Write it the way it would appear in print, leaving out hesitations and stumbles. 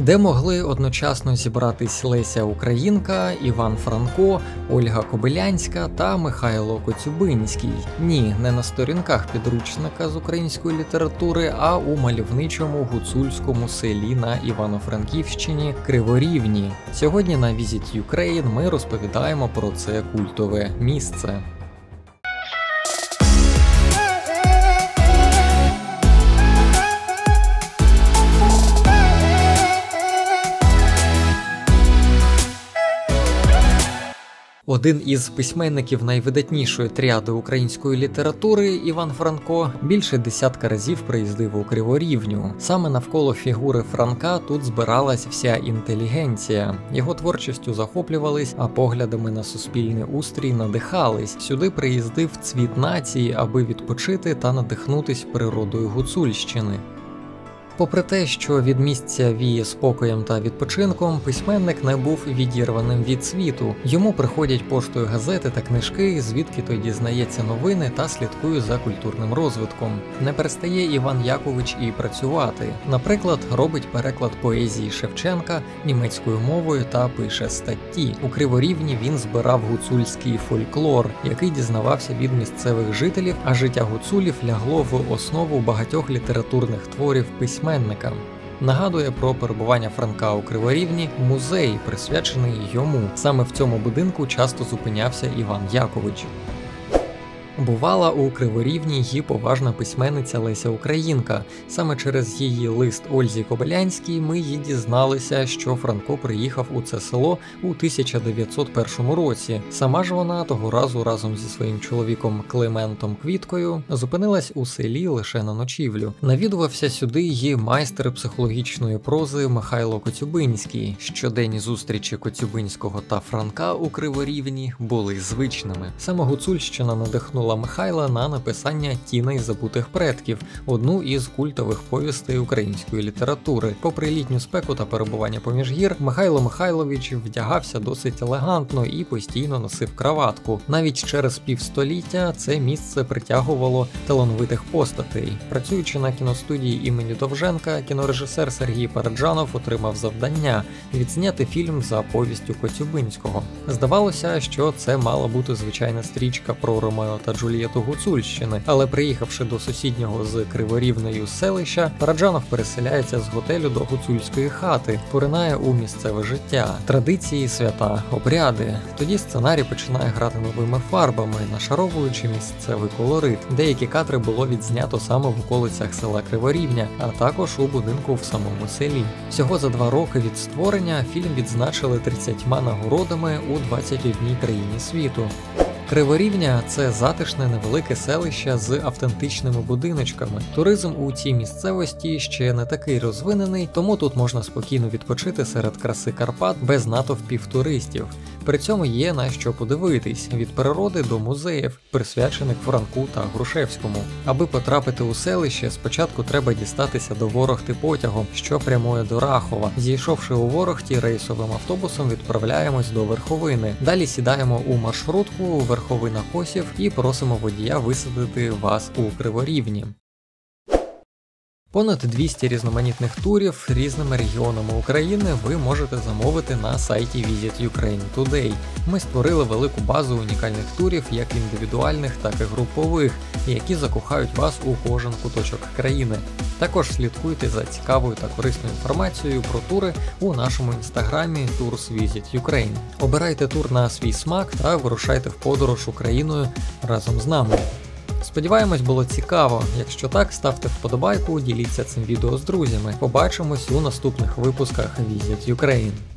де могли одночасно зібратись Леся Українка, Іван Франко, Ольга Кобилянська та Михайло Коцюбинський. Ні, не на сторінках підручника з української літератури, а у мальовничому гуцульському селі на Івано-Франківщині Криворівні. Сьогодні на Visit Ukraine ми розповідаємо про це культове місце. Один із письменників найвидатнішої тріади української літератури, Іван Франко, більше десятка разів приїздив у Криворівню. Саме навколо фігури Франка тут збиралась вся інтелігенція. Його творчістю захоплювались, а поглядами на суспільний устрій надихались. Сюди приїздив цвіт нації, аби відпочити та надихнутись природою Гуцульщини. Попри те, що від місця віє спокоєм та відпочинком, письменник не був відірваним від світу. Йому приходять поштою газети та книжки, звідки той дізнається новини та слідкує за культурним розвитком. Не перестає Іван Якович і працювати. Наприклад, робить переклад поезії Шевченка німецькою мовою та пише статті. У Криворівні він збирав гуцульський фольклор, який дізнавався від місцевих жителів, а життя гуцулів лягло в основу багатьох літературних творів письменника. Нагадує про перебування Франка у Криворівні музей, присвячений йому. Саме в цьому будинку часто зупинявся Іван Якович. Бувала у Криворівні її поважна письменниця Леся Українка. Саме через її лист Ользі Кобилянській ми й дізналися, що Франко приїхав у це село у 1901 році. Сама ж вона того разу разом зі своїм чоловіком Климентом Квіткою зупинилась у селі лише на ночівлю. Навідувався сюди її майстер психологічної прози Михайло Коцюбинський. Щоденні зустрічі Коцюбинського та Франка у Криворівні були звичними. Саме Гуцульщина надихнула Михайла на написання «Тіней забутих предків», одну із культових повістей української літератури. Попри літню спеку та перебування поміж гір, Михайло Михайлович вдягався досить елегантно і постійно носив краватку. Навіть через півстоліття це місце притягувало талановитих постатей. Працюючи на кіностудії імені Довженка, кінорежисер Сергій Параджанов отримав завдання відзняти фільм за повістю Коцюбинського. Здавалося, що це мала бути звичайна стрічка про Ромео та Джульєту Гуцульщини, але приїхавши до сусіднього з Криворівнею селища, Параджанов переселяється з готелю до гуцульської хати, поринає у місцеве життя, традиції, свята, обряди. Тоді сценарій починає грати новими фарбами, нашаровуючи місцевий колорит. Деякі кадри було відзнято саме в околицях села Криворівня, а також у будинку в самому селі. Всього за 2 роки від створення фільм відзначили 30 нагородами у 21 країні світу. Криворівня – це затишне невелике селище з автентичними будиночками. Туризм у цій місцевості ще не такий розвинений, тому тут можна спокійно відпочити серед краси Карпат без натовпів туристів. При цьому є на що подивитись – від природи до музеїв, присвячених Франку та Грушевському. Аби потрапити у селище, спочатку треба дістатися до Ворохти потягом, що прямує до Рахова. Зійшовши у Ворохті, рейсовим автобусом відправляємось до Верховини. Далі сідаємо у маршрутку Верховина-Косів і просимо водія висадити вас у Криворівні. Понад 200 різноманітних турів різними регіонами України ви можете замовити на сайті Visit Ukraine Today. Ми створили велику базу унікальних турів, як індивідуальних, так і групових, які закохають вас у кожен куточок країни. Також слідкуйте за цікавою та корисною інформацією про тури у нашому інстаграмі Tours Visit Ukraine. Обирайте тур на свій смак та вирушайте в подорож Україною разом з нами. Сподіваємось, було цікаво. Якщо так, ставте вподобайку, діліться цим відео з друзями. Побачимось у наступних випусках Visit Ukraine.